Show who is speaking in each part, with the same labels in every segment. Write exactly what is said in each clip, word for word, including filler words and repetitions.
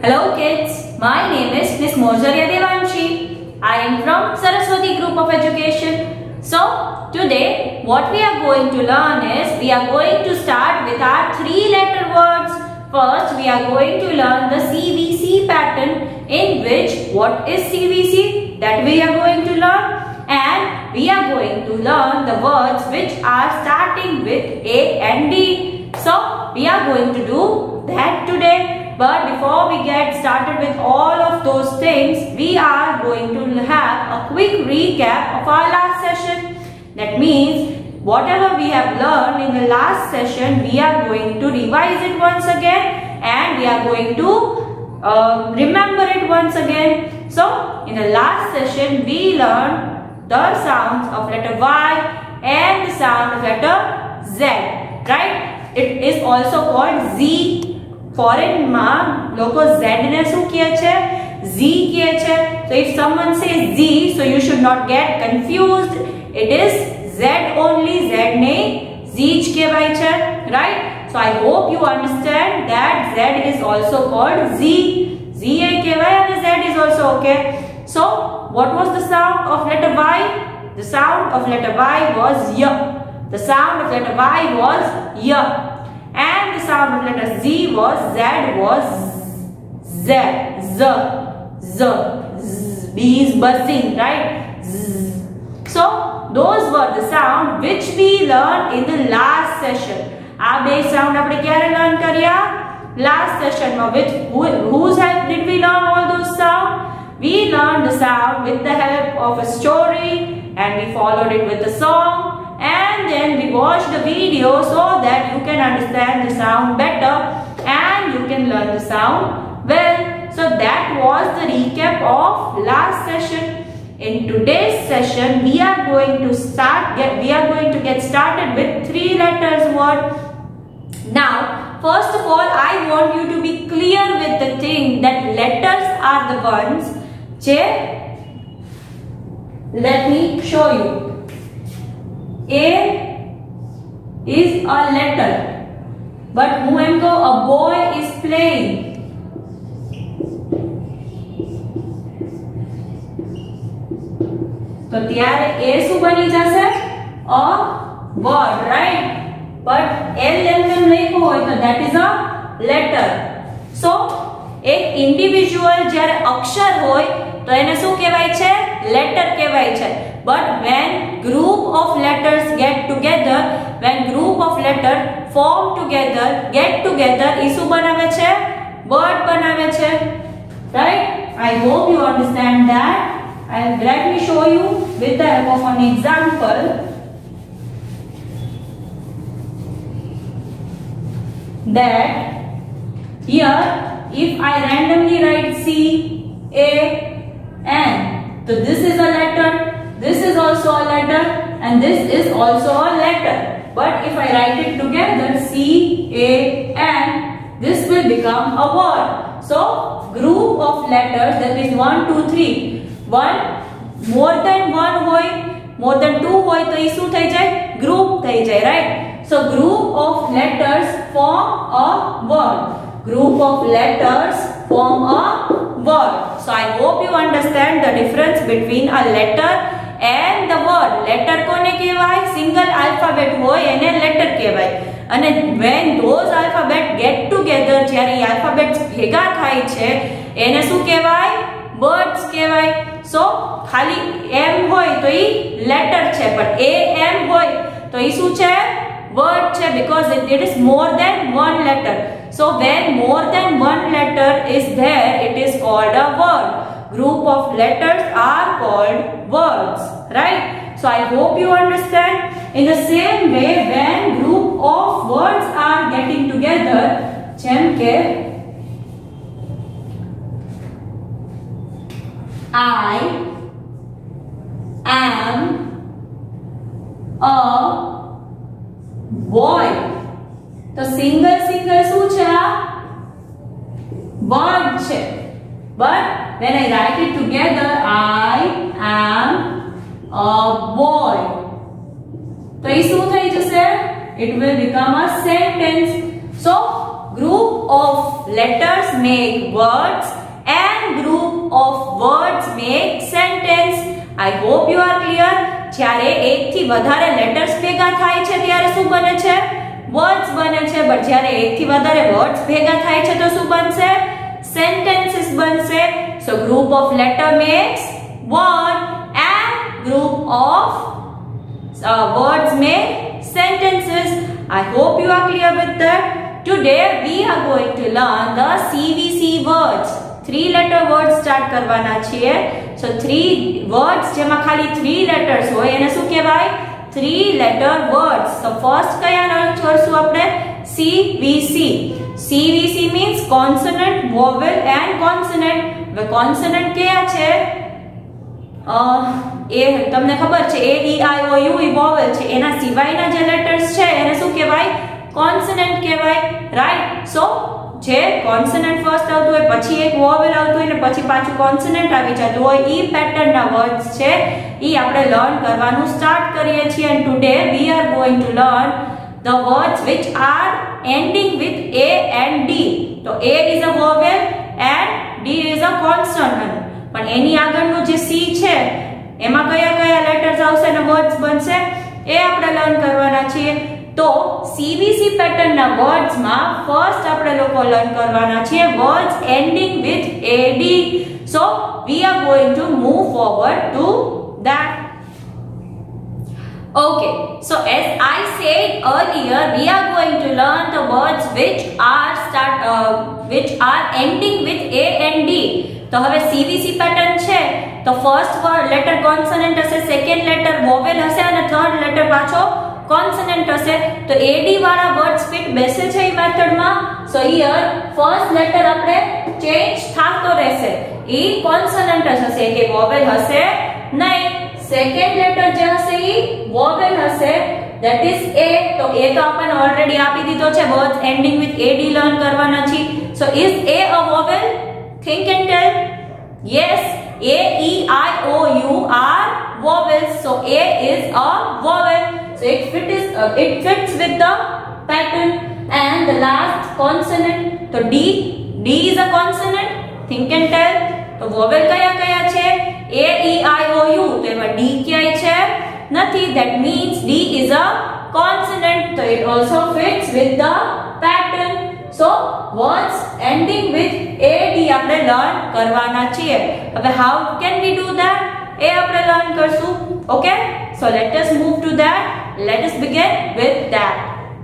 Speaker 1: Hello kids, my name is Miss Mojarya Devanshi. I am from Saraswati Group of Education. So today what we are going to learn is we are going to start with our three letter words. First we are going to learn the C V C pattern, in which what is C V C that we are going to learn, and we are going to learn the words which are starting with A and D. So we are going to do that today. But before we get started with all of those things, we are going to have a quick recap of our last session. That means whatever we have learned in the last session, we are going to revise it once again and we are going to uh, remember it once again. So in the last session, we learned the sounds of letter Y and the sound of letter Z, right? It is also called Z. Foreign ma logo Z ne su kiya chhe? Z kiya chhe. So if someone says Z, so you should not get confused. It is Z only, Z ne Z kehvai chhe, right? So I hope you understand that Z is also called Z. Z kehvai and Z is also okay. So what was the sound of letter Y? The sound of letter Y was Y. The sound of letter Y was Y. And the sound of letter Z was Z was Z. Z. Z. Z. B is buzzing, right? Z. So those were the sound which we learned in the last session. આ બે sound આપણે ક્યારે learn કર્યા? Last session માં. With who, whose help did we learn all those sound? We learned the sound with the help of a story and we followed it with a song. And then we watch the video so that you can understand the sound better and you can learn the sound well. So that was the recap of last session. In today's session, we are going to start. Get, we are going to get started with three letters word. Now, first of all, I want you to be clear with the thing that letters are the ones. Che, let me show you. A is a letter, but whoever a boy is playing. तो त्यारे A શું બની જશે? A word, right? But L M M લખ્યું હોય તો that is a letter. So એક individual જ્યારે અક્ષર હોય તો એને શું કહેવાય છે? Letter કહેવાય છે. But when group of letters get together, when group of letter form together, get together, એ શું બનાવે છે? Word બનાવે છે. Right? I hope you understand that. And let me show you with the help of an example. That here, if I randomly write C, A, N, so this is a letter. This is also a letter and this is also a letter. But if I write it together, C, A, N, this will become a word. So, group of letters, that is one, two, three. One, more than one hoy, more than two hoy, to is શું થઈ જાય? Group થઈ જાય, right? So, group of letters form a word. Group of letters form a word. So, I hope you understand the difference between a letter and the word. Letter કોને કહેવાય? Single alphabet હોય એને letter કહેવાય. અને when those alphabet get together, જ્યારે એ alphabets ભેગા થાય છે, એને શું કહેવાય? Words કહેવાય. So ખાલી M હોય તો ઈ letter છે, but A M હોય તો ઈ શું છે? Word છે, because it, it is more than one letter. So when more than one letter is there, it is called a word. Group of letters are called words, right? So I hope you understand. In the same way, when group of words are getting together, જેમ કે I am a boy. તો single single શું છે? Word છે. But when I write it together, I am a boy. તો એ શું થઈ જશે? It will become a sentence. So group of letters make words and group of words make sentence. I hope you are clear. જ્યારે એક થી વધારે letters ભેગા થાય છે ત્યારે શું બને છે? વર્ડ્સ બને છે. બટ જ્યારે એક થી વધારે વર્ડ્સ ભેગા થાય છે તો શું બનશે? સેન્ટેન્સીસ બનશે. So group of letter makes word and group of words make sentences. I hope you are clear with that. Today we are going to learn the C V C words. Three letter words start કરવાના છીએ. So three words જેમાં ખાલી three letters હોય એને શું કહેવાય? Three letter words. So first કયા learn કરશું આપણે? C V C. C V C means consonant, vowel and consonant. હવે consonant કયા છે? એ તમને ખબર છે A E I O U A vowel છે. એના સિવાયના જે લેટર્સ છે એને શું કહેવાય? કોન્સોનન્ટ કહેવાય. રાઈટ. સો જે કોન્સોનન્ટ ફર્સ્ટ આવતું હોય પછી એક vowel આવતું હોય ને પછી પાછું કોન્સોનન્ટ આવી જતું હોય ઈ પેટર્નના વર્ડ્સ છે ઈ આપણે લર્ન કરવાનું સ્ટાર્ટ કરીએ છીએ. And today we are going to learn the words which are ending with A and D. તો A is a vowel and D is a consonant. પણ એની આગળનું જે C છે એમાં કયા કયા લેટર્સ આવશે અને વર્ડ્સ બનશે એ આપણે લર્ન કરવાના છીએ. તો C V C પેટર્નના વર્ડ્સમાં ફર્સ્ટ આપણે લોકો લર્ન કરવાના છીએ words ending with A D. So we are going to move forward to that. Okay, so as I said earlier, we are going to learn the words which are start uh, which are ending with A and D. તો હવે C V C pattern છે તો first word letter consonant હશે, second letter vowel હશે અને third letter પાછો consonant હશે. તો A D વાળા વર્ડ્સ ફિટ બેસે છે ઈ મેથડમાં. સો હિયર ફર્સ્ટ લેટર આપણે ચેન્જ થાતો રહેશે. ઈ કોન્સોનન્ટ હશે કે વોવેલ હશે નહીં. સેકન્ડ લેટર જે હશે ઈ વોવેલ હશે, that is A. તો A તો આપણને ઓલરેડી આપી દીધો છે. Words ending with A D learn કરવાના છે. સો is A a vowel? Think and tell. Yes, A E I O U are vowels. So A is a vowel. So it fit is uh, it fits with the pattern. And the last consonant. So D D is a consonant. Think and tell. તો vowel કયા કયા છે? A E I O U. તો એમાં D ક્યાંય છે? નથી. That means D is a consonant. So it also fits with the pattern. So words ending with A D આપણે લર્ન કરવાના છીએ. હવે how can we do that? એ આપણે લર્ન કરશું. Okay, so let us move to that. Let us begin with that.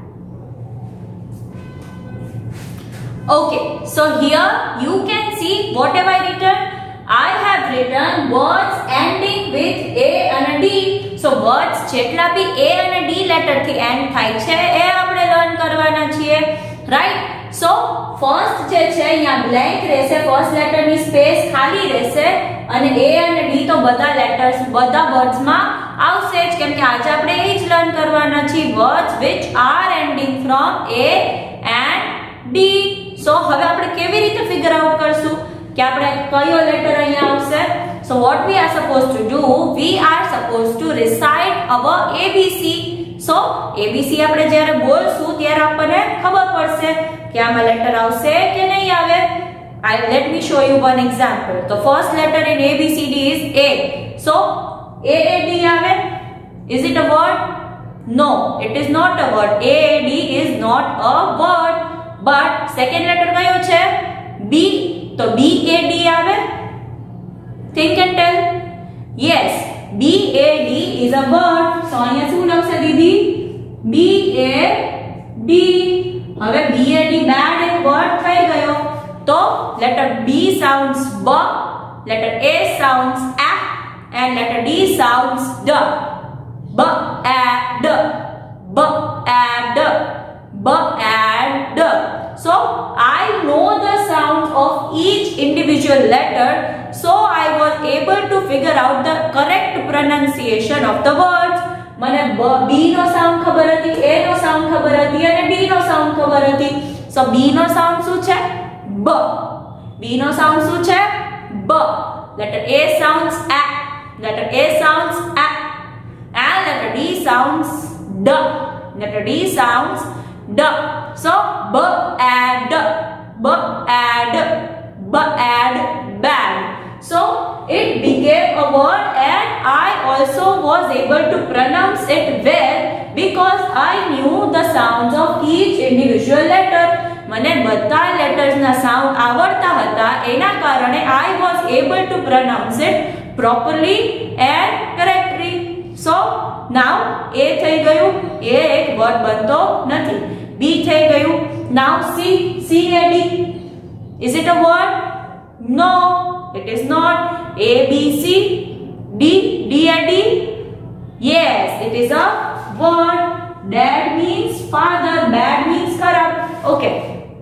Speaker 1: Okay, so here you can see what have I written? I have written words ending with A and D. So words જેટલા બી A અને D letter થી end થાય છે એ આપણે learn કરવાના છીએ. Right. So first જે છે અહીંયા બ્લેન્ક રહેશે, ફર્સ્ટ લેટર ની સ્પેસ ખાલી રહેશે અને A અને D તો બધા લેટર્સ બધા વર્ડ્સ માં આવશે જ કેમ કે આજે આપણે એ જ લર્ન કરવાના છે words which are ending from A and D. So હવે આપણે કેવી રીતે ફિગર આઉટ કરશું કે આપણે કયો લેટર અહીંયા આવશે? So what we are supposed to do, we are supposed to recite our A B C. So A B C આપણે જ્યારે બોલશું ત્યારે આપણને ખબર પડશે કે આમાં લેટર આવશે કે નહીં આવે. I let me show you one example. The first letter in A B C D is A. So A A D આવે. Is it a word? No, it is not a word. A A D is not a word. But second letter કયો છે? B. તો B A D આવે. Think and tell. Yes, B A D is a word. So અહીંયા શું લખશે દીદી? B A D. હવે B A D bad એક વર્ડ થઈ ગયો. તો letter B sounds B, letter A sounds A and letter D sounds D. B A D. B A D. B A D. So I know the sounds of each individual letter, so I was able to figure out the correct pronunciation of the words. મને B નો sound ખબર હતી, A no sound ખબર હતી અને D નો sound ખબર હતી. So B નો સાઉન્ડ શું છે? B. B નો સાઉન્ડ શું છે? B. Letter A sounds A. Letter A sounds A. And letter D sounds D. Letter D sounds D. So B and D. B bad, bad, bad. So it became a word and I also was able to pronounce it well because I knew the sounds of each individual letter. મને બધા letters ના sound આવડતા હતા, એના કારણે I was able to pronounce it properly and correctly. So now A થઈ ગયું, A એક વર્ડ બનતો નથી. B થઈ ગયું. Now C, C A D. Is it a word? No, it is not. A B C, D, D A D. Yes, it is a word. Dad means father, bad means corrupt. Okay.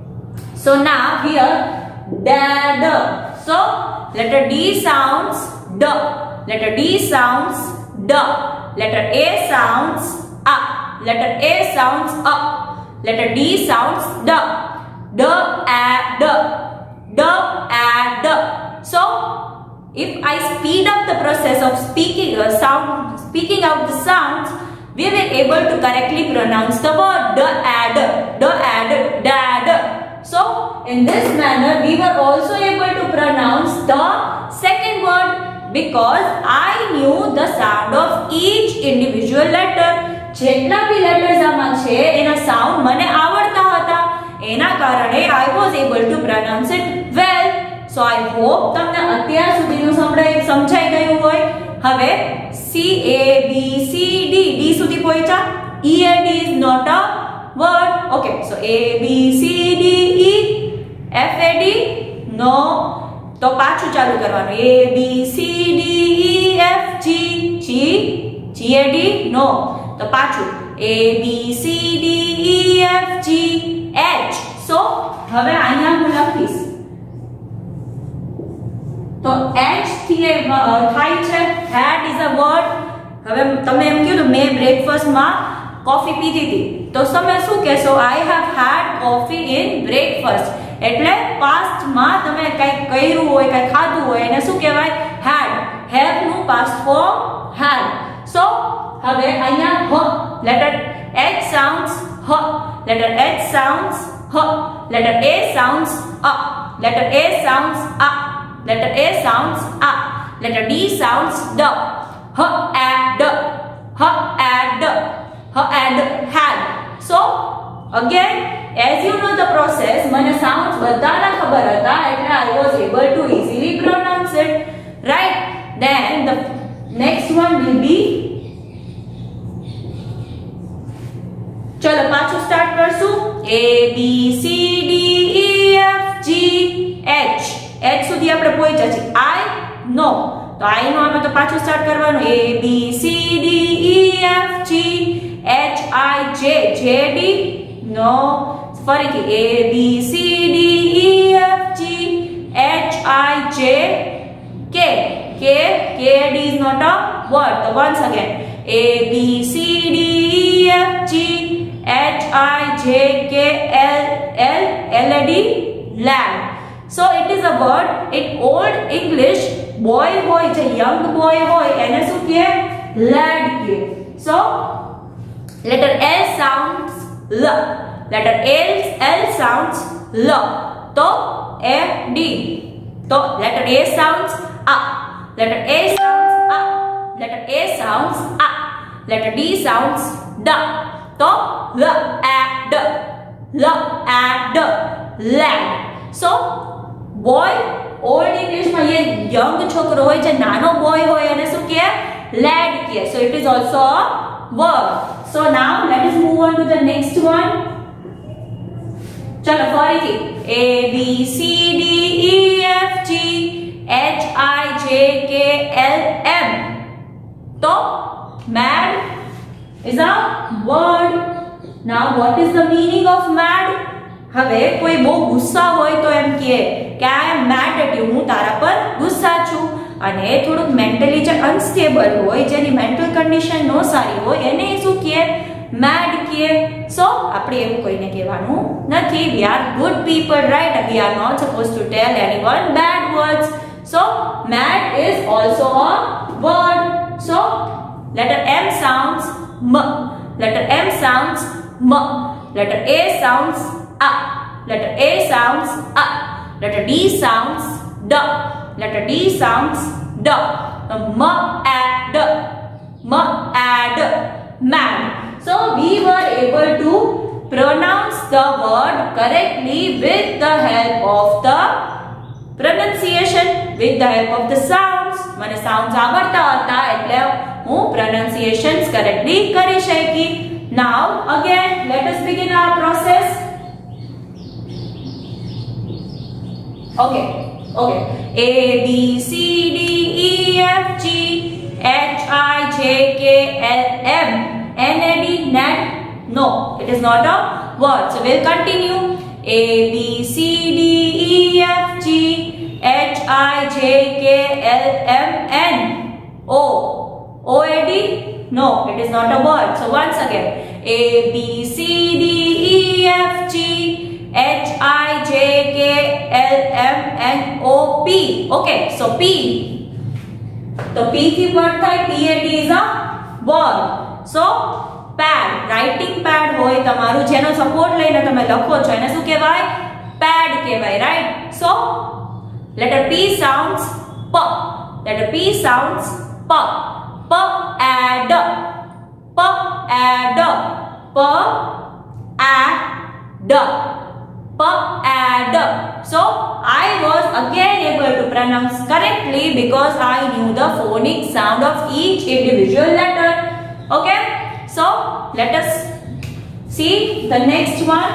Speaker 1: So now here dad. So letter D sounds D. Letter D sounds D. Letter A sounds A. Letter A sounds A. Letter D sounds D. D A D. D A D. So if I speed up the process of speaking a sound, speaking out the sounds, we will able to correctly pronounce the word dad, dad, dad. So in this manner we were also able to pronounce the second word because I knew the sound of each individual letter. જેટલા બી letters આમાં છે એના sound મને આવડતા હતા, એના કારણે I was able to pronounce it well. So I hope તમને અત્યાર સુધીનું સંભળાઈ સમજાઈ ગયું હોય. હવે C A B C D, D સુધી પહોંચ્યા. E A D is not a word. Okay, so A B C D E, F A D no. તો પાછું ચાલુ કરવાનું. A B C D E F G, G, G A D no. તો પાછું A B C D E F G H. So હવે અહીંયા હું લખીશ. તો H થી થાય છે had is a word. હવે તમે એમ કીધું મેં બ્રેકફાસ્ટ માં કોફી પીધી હતી, તો તમે શું કહેશો? I have had coffee in breakfast. એટલે પાસ્ટ માં તમે કઈ કર્યું હોય, કઈ ખાધું હોય, એને શું કહેવાય? had. have નું past form had. So હવે અહીંયા હ, letter H sounds h, letter H sounds h, letter A sounds a, letter A sounds a, letter A sounds a, letter D sounds d, h and h and h and had. So again, as you know the process, મને sounds બધાના ખબર હતા એટલે I was able to easily pronounce it, right? Then the next one will be, ચલો પાછું start કરશું. A B C D E F G H. H સુધી આપણે પહોંચ્યા છે. I no. તો I નો આપણે તો પાછું સ્ટાર્ટ કરવાનું. A B C D E F G H I J, J D no. ફરીથી A B C D E F G H I J K, K, K D is not a word. So once again A B C D E F G H I J K L L L A D, lad. So it is a word. In old English, boy boy, જે young boy હોય એને શું કહે? lad કહે. So letter L sounds L, letter L L sounds L. તો A D. તો letter A sounds A, letter A sounds A, letter A sounds A, letter D sounds D. તો L A D, L A D, lad. So boy, old English માં ये young છોકરો હોય, જે નાનો boy હોય એને શું કહે? lad કહે. So it is also a word. So now let us move on to the next one. ચલો ફરીથી A B C D E F G H I J K L M. તો mad is a word. Now what is the meaning of mad? હવે કોઈ બહુ ગુસ્સા હોય તો એમ કહે કે I am mad at you, હું તારા પર ગુસ્સા છું. અને થોડુંક મેન્ટલી જે અનસ્ટેબલ હોય, જેની મેન્ટલ કન્ડિશન નો સારી હોય, એને શું કહે? mad કહે. So આપણે એવું કોઈને કહેવાનું નથી. We are good people, right? We are not supposed to tell anyone bad words. So mad is also a word. So letter M sounds M, letter M sounds M, letter A sounds A, Letter A sounds A. Letter D sounds D. Letter D sounds D. M A D. M A D. Mad. So we were able to pronounce the word correctly with the help of the pronunciation, with the help of the sounds. મને sounds આવડતા હતા એટલે હું pronunciations correctly કરી શકી. Now again let us begin our process. Okay, okay. A B C D E F G H I J K L M N A D Net. No, it is not a word. So we'll continue. A B C D E F G H I J K L M N O. O A D? No, it is not a word. So once again. A B C D E F G H I J K L M N O P. Okay, so P. So P થી what થાય? P A D is a word. So pad, writing pad હોય તમારું જેનો support લઈને તમે લખો છો એને શું કહેવાય? Pad કહેવાય, right? So letter P sounds P. Letter P sounds P. P add. P add. P add. P add. So I was again able to pronounce correctly because I knew the phonic sound of each individual letter. Okay, so let us see the next one.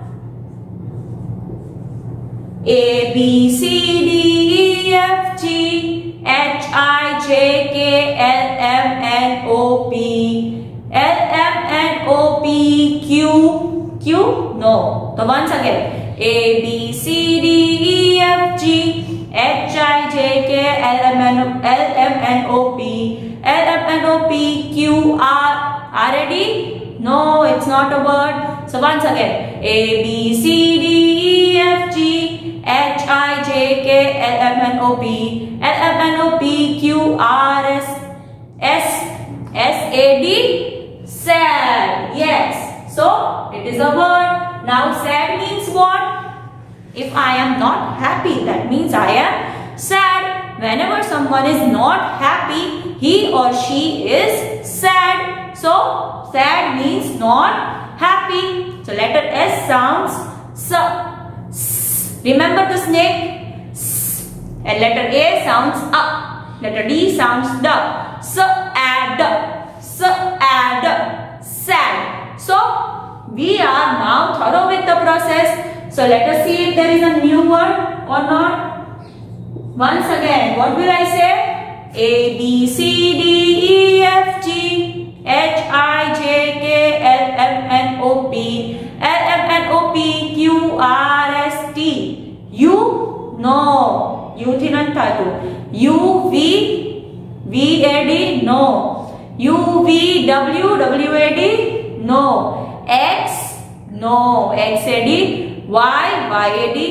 Speaker 1: A B C D E F G H I J K L M N O P L M N O P Q. Q? No. So once again. A B C D E F G H I J K L M N O P L M N O P Q R. R A D? No, it's not a word. So once again. A B C D E F G H I J K L M N O P L M N O P Q R S S S A D. Sad. Yes. So it is a word. Now sad means what? If I am not happy, that means I am sad. Whenever someone is not happy, he or she is sad. So sad means not happy. So letter S sounds S. S. Remember the snake? S. And letter A sounds A. Letter D sounds D. S add. S add. Sad. So we are now thorough with the process. So let us see if there is a new word or not. Once again, what will I say? A B C D E F G H I J K L M N O P L M N O P Q R S T. U? No. U થી નથી થાતું. U V V A D? No. U V W W A D? No. X? No. X A D? Y? Y A D?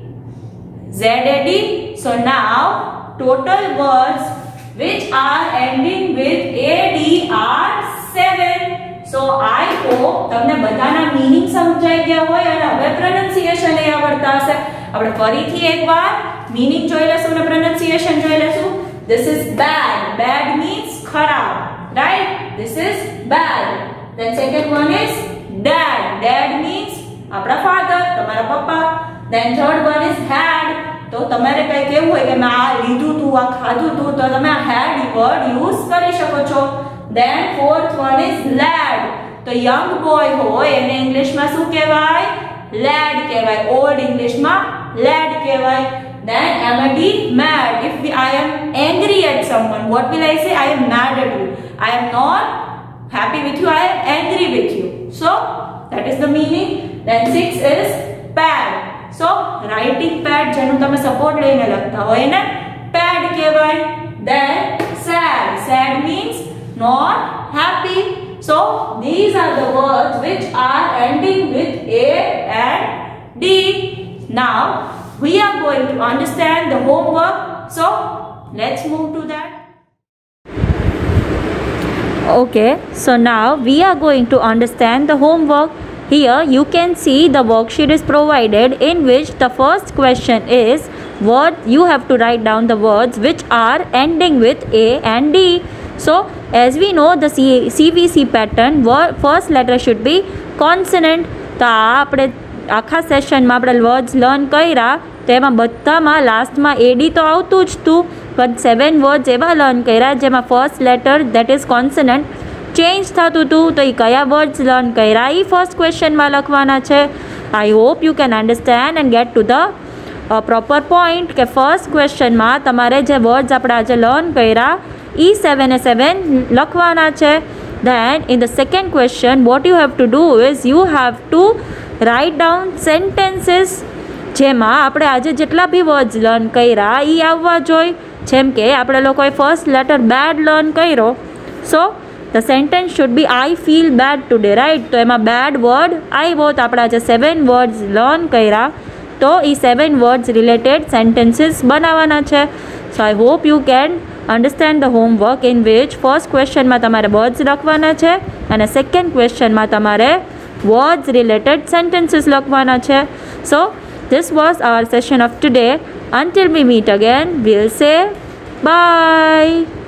Speaker 1: Z A D? So now total words which are ending with A D are seven. So I hope તમને બધાના meaning સમજાઈ ગયા હોય અને હવે pronunciation એ આવડતા હશે. આપણે ફરીથી એકવાર મીનિંગ જોઈ લેશું અને pronunciation જોઈ લેશું. This is bad. Bad means ખરાબ. Right? This is bad. Then second one is dad. Dad means આપણા father, તમારા પપ્પા. Then third one is had. તો તમારે કઈ કેવું હોય કે મેં આ લીધું તું, આ ખાધું તું, તો તમે આ had word use કરી શકો છો. Then fourth one is lad. તો young boy હોય એને ઇંગ્લિશમાં શું કહેવાય? lad કહેવાય. old ઇંગ્લિશમાં lad કહેવાય. Then am I mad? If we, I am angry at someone, what will I say? I am mad at you. I am not happy with you. I am angry with you. So that is the meaning. Then six is pad. So writing pad જેનું તમે support લઈને લખતા હોય ને pad કહેવાય. Then sad. Sad means not happy. So these are the words which are ending with A and D. Now we are going to understand the homework. So let's move to that. Okay, so now we are going to understand the homework. Here you can see the worksheet is provided, in which the first question is what you have to write down the words which are ending with A and D. So as we know the C V C pattern, first letter should be consonant. તો આ આપણે આખા સેશનમાં આપણે words learn કર્યા, તેમાં બધામાં લાસ્ટમાં એડી તો આવતું જ હતું, પણ સેવન વર્ડ્સ એવા લર્ન કર્યા જેમાં first letter that is consonant change થતું હતું. તો એ કયા વર્ડ્સ લર્ન કર્યા એ ફર્સ્ટ ક્વેશ્ચનમાં લખવાના છે. I hope you can understand and get to the proper point કે ફર્સ્ટ ક્વેશ્ચનમાં તમારે જે વર્ડ્સ આપણે આજે લર્ન કર્યા એ સેવને સેવન લખવાના છે. Then in the second question what you have to do is you have to write down sentences જેમાં આપણે આજે જેટલા બી વર્ડ્સ લર્ન કર્યા એ આવવા જોઈએ. જેમ કે આપણે લોકોએ ફર્સ્ટ લેટર બેડ લર્ન કર્યો, so the sentence should be I feel bad today, right. તો એમાં બેડ વર્ડ આવ્યો, તો આપણે આજે સેવન વર્ડ્સ લર્ન કર્યા, તો એ સેવન વર્ડ્સ રિલેટેડ સેન્ટેન્સીસ બનાવવાના છે. So I hope you can understand the homework, in which first ક્વેશ્ચનમાં તમારે વર્ડ્સ લખવાના છે અને સેકન્ડ ક્વેશ્ચનમાં તમારે વર્ડ્સ રિલેટેડ સેન્ટેન્સીસ લખવાના છે. So this was our session of today. Until we meet again, we'll say bye.